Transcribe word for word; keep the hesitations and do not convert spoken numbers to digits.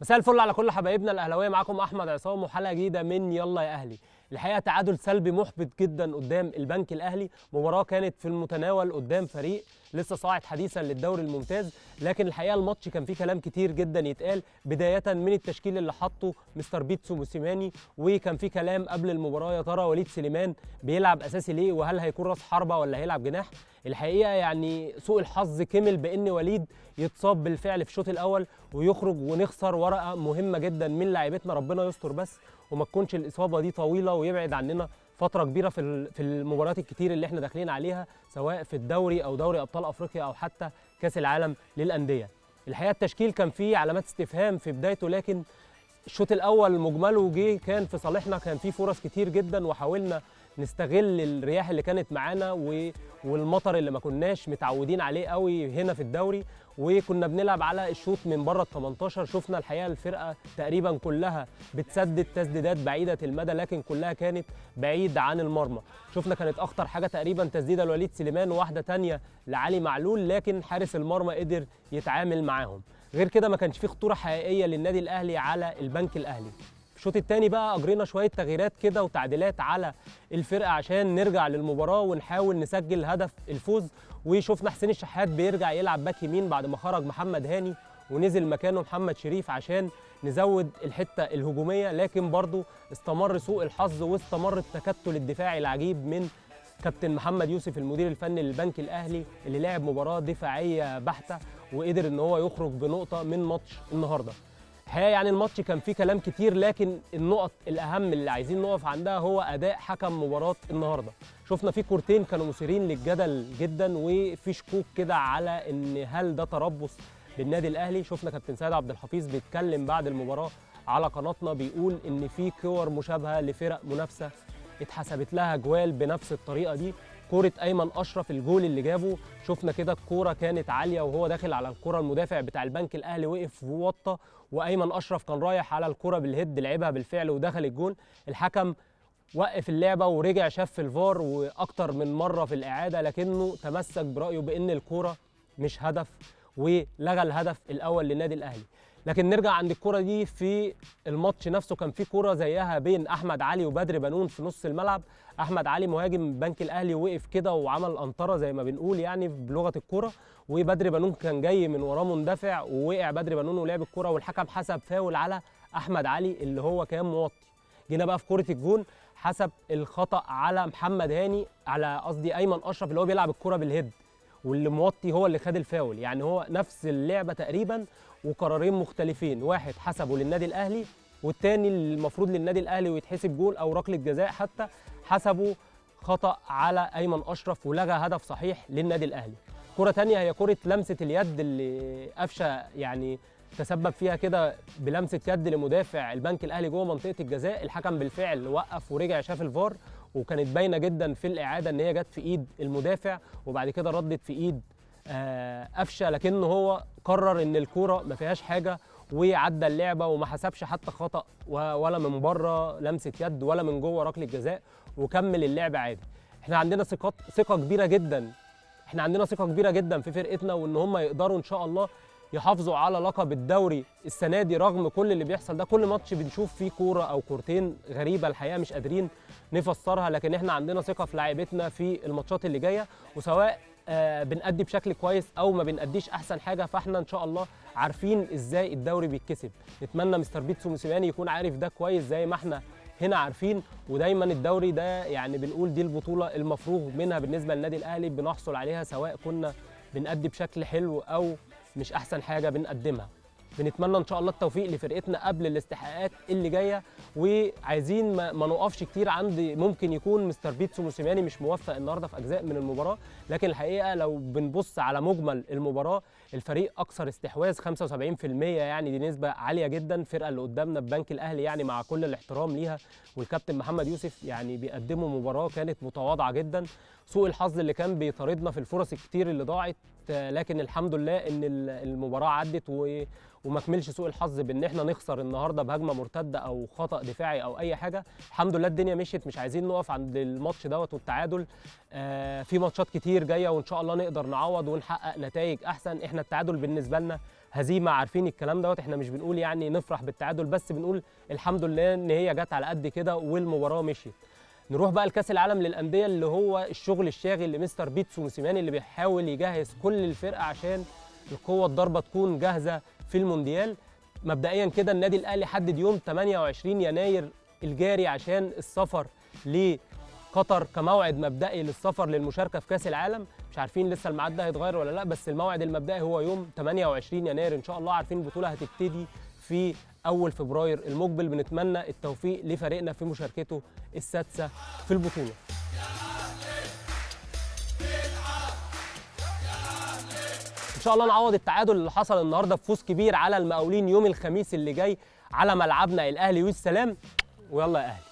مساء الفل على كل حبايبنا الاهلاويه. معاكم احمد عصام وحلقه جديده من يلا يا اهلي. الحقيقه تعادل سلبي محبط جدا قدام البنك الاهلي، مباراه كانت في المتناول قدام فريق لسه صاعد حديثا للدوري الممتاز، لكن الحقيقه الماتش كان فيه كلام كتير جدا يتقال، بدايه من التشكيل اللي حطه مستر بيتسو موسيماني، وكان فيه كلام قبل المباراه يا ترى وليد سليمان بيلعب اساسي ليه، وهل هيكون راس حربه ولا هيلعب جناح. الحقيقه يعني سوء الحظ كمل بان وليد يتصاب بالفعل في الشوط الاول ويخرج ونخسر ورقه مهمه جدا من لاعيبتنا، ربنا يستر بس وما تكونش الاصابه دي طويله ويبعد عننا فتره كبيره في في المباريات الكتير اللي احنا داخلين عليها، سواء في الدوري او دوري ابطال افريقيا او حتى كاس العالم للانديه. الحقيقه التشكيل كان فيه علامات استفهام في بدايته، لكن الشوط الاول مجمله جه كان في صالحنا، كان فيه فرص كتير جدا وحاولنا نستغل الرياح اللي كانت معانا والمطر اللي ما كناش متعودين عليه قوي هنا في الدوري، وكنا بنلعب على الشوط من بره ال تمنتاشر. شفنا الحقيقه الفرقه تقريبا كلها بتسدد تسديدات بعيده المدى، لكن كلها كانت بعيد عن المرمى. شفنا كانت اخطر حاجه تقريبا تسديده لوليد سليمان وواحده ثانيه لعلي معلول، لكن حارس المرمى قدر يتعامل معاهم. غير كده ما كانش فيه خطوره حقيقيه للنادي الاهلي على البنك الاهلي. الشوط الثاني بقى اجرينا شويه تغييرات كده وتعديلات على الفرقه عشان نرجع للمباراه ونحاول نسجل هدف الفوز، وشفنا حسين الشحات بيرجع يلعب باك يمين بعد ما خرج محمد هاني ونزل مكانه محمد شريف عشان نزود الحته الهجوميه، لكن برضو استمر سوء الحظ واستمر التكتل الدفاعي العجيب من كابتن محمد يوسف المدير الفني للبنك الاهلي اللي لعب مباراه دفاعيه بحته وقدر ان هو يخرج بنقطه من ماتش النهارده. الحقيقه يعني الماتش كان فيه كلام كتير، لكن النقط الاهم اللي عايزين نقف عندها هو اداء حكم مباراه النهارده. شفنا فيه كورتين كانوا مثيرين للجدل جدا وفي شكوك كده على ان هل ده تربص بالنادي الاهلي. شفنا كابتن سيد عبد الحفيظ بيتكلم بعد المباراه على قناتنا بيقول ان في كور مشابهه لفرق منافسه اتحسبت لها جوال بنفس الطريقه دي. كوره ايمن اشرف الجول اللي جابه، شفنا كده الكوره كانت عاليه وهو داخل على الكوره، المدافع بتاع البنك الاهلي وقف ووطى، وايمن اشرف كان رايح على الكوره بالهيد لعبها بالفعل ودخل الجول. الحكم وقف اللعبه ورجع شاف في الفار واكتر من مره في الاعاده، لكنه تمسك برايه بان الكوره مش هدف ولغى الهدف الاول للنادي الاهلي. لكن نرجع عند الكوره دي، في الماتش نفسه كان في كوره زيها بين احمد علي وبدر بنون في نص الملعب. احمد علي مهاجم البنك الاهلي وقف كده وعمل قنطره زي ما بنقول يعني بلغه الكوره، وبدر بنون كان جاي من وراه مندفع ووقع بدر بنون ولعب الكوره، والحكم حسب فاول على احمد علي اللي هو كان موطي. جينا بقى في كوره الجون حسب الخطا على محمد هاني، على قصدي ايمن اشرف اللي هو بيلعب الكوره بالهيد، واللي موطي هو اللي خد الفاول. يعني هو نفس اللعبه تقريبا وقرارين مختلفين، واحد حسبه للنادي الاهلي والتاني المفروض للنادي الاهلي ويتحسب جول او ركله جزاء، حتى حسبوا خطا على ايمن اشرف ولغى هدف صحيح للنادي الاهلي. كره ثانيه هي كره لمسه اليد اللي قفشه يعني تسبب فيها كده بلمسه يد لمدافع البنك الاهلي جوه منطقه الجزاء. الحكم بالفعل وقف ورجع شاف الفار وكانت باينه جدا في الاعاده ان هي جت في ايد المدافع وبعد كده ردت في ايد قفشه، لكنه هو قرر ان الكوره ما فيهاش حاجه وعدى اللعبه وما حسبش حتى خطا ولا من بره لمسه يد ولا من جوه ركله جزاء وكمل اللعب عادي. احنا عندنا ثقه ثقه كبيره جدا احنا عندنا ثقه كبيره جدا في فرقتنا وان هم يقدروا ان شاء الله يحافظوا على لقب الدوري السنه دي رغم كل اللي بيحصل ده. كل ماتش بنشوف فيه كوره او كورتين غريبه الحقيقه مش قادرين نفسرها، لكن احنا عندنا ثقه في لاعيبتنا في الماتشات اللي جايه، وسواء آه بنأدي بشكل كويس او ما بنأديش احسن حاجه فاحنا ان شاء الله عارفين ازاي الدوري بيتكسب. نتمنى مستر بيتسو موسيماني يكون عارف ده كويس زي ما احنا هنا عارفين، ودايما الدوري ده يعني بنقول دي البطوله المفروغ منها بالنسبه للنادي الاهلي، بنحصل عليها سواء كنا بنأدي بشكل حلو او مش احسن حاجه بنقدمها. بنتمنى ان شاء الله التوفيق لفرقتنا قبل الاستحقاقات اللي جايه، وعايزين ما, ما نقفش كتير عند ممكن يكون مستر بيتسو موسيماني مش موفق النهارده في اجزاء من المباراه، لكن الحقيقه لو بنبص على مجمل المباراه الفريق اكثر استحواذ خمسة وسبعين في المية، يعني دي نسبه عاليه جدا. الفرقه اللي قدامنا ببنك الاهلي يعني مع كل الاحترام ليها والكابتن محمد يوسف يعني بيقدموا مباراه كانت متواضعه جدا. سوء الحظ اللي كان بيطاردنا في الفرص الكتير اللي ضاعت، لكن الحمد لله ان المباراه عدت و وما كملش سوء الحظ بان احنا نخسر النهارده بهجمه مرتده او خطا دفاعي او اي حاجه. الحمد لله الدنيا مشيت، مش عايزين نقف عند الماتش دوت والتعادل. آه في ماتشات كتير جايه وان شاء الله نقدر نعوض ونحقق نتائج احسن. احنا التعادل بالنسبه لنا هزيمه، عارفين الكلام دوت. احنا مش بنقول يعني نفرح بالتعادل، بس بنقول الحمد لله ان هي جت على قد كده والمباراه مشيت. نروح بقى لكاس العالم للانديه، اللي هو الشغل الشاغل لمستر بيتسو موسيماني، اللي بيحاول يجهز كل الفرقه عشان القوه الضاربه تكون جاهزه في المونديال. مبدئيا كده النادي الاهلي حدد يوم ثمانية وعشرين يناير الجاري عشان السفر لقطر كموعد مبدئي للسفر للمشاركه في كاس العالم. مش عارفين لسه الميعاد ده هيتغير ولا لا، بس الموعد المبدئي هو يوم ثمانية وعشرين يناير ان شاء الله. عارفين البطوله هتبتدي في اول فبراير المقبل. بنتمنى التوفيق لفريقنا في مشاركته السادسه في البطوله. ان شاء الله نعوض التعادل اللي حصل النهارده بفوز كبير على المقاولين يوم الخميس اللي جاي على ملعبنا الاهلي والسلام. ويلا يا اهلي.